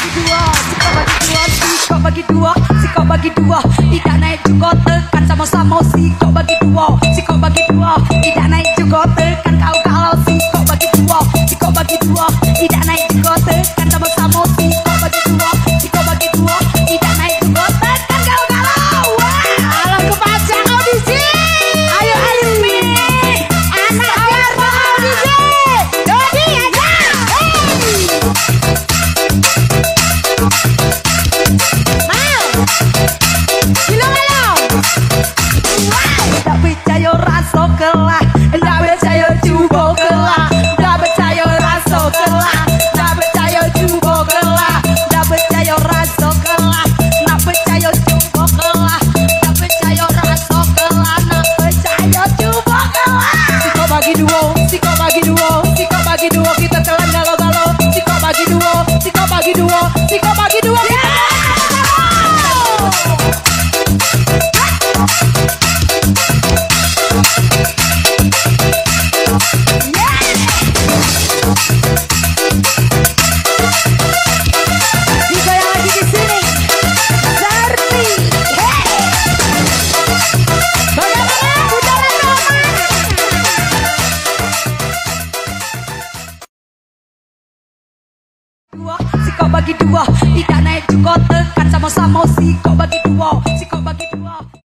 bagi dua, si kau bagi dua, tidak naik juga tekan sama-sama si kau bagi dua, si kau bagi dua, tidak naik juga tekan kau kalau si kau bagi dua, si kau bagi dua, tidak naik juga tekan sama-sama si kau bagi dua, si kau bagi dua, tidak naik juga tekan kau kalau. Kalau kepanjang audisi, ayo Alfi, anak biar audisi, Dodi aja, Tak percaya rasa kelah, tak percaya cuba kelah, tak percaya rasa kelah, tak percaya cuba kelah, tak percaya rasa kelah, tak percaya cuba kelah, tak percaya rasa kelah, tak percaya cuba kelah. Si kau bagi dua, si kau bagi dua, si kau bagi dua, kita telan galau-galau. Si kau bagi dua, si kau bagi dua, si kau bagi dua, kita si kau bagi dua, tidak naik juga tekan sama-sama si kau bagi dua, si kau bagi dua.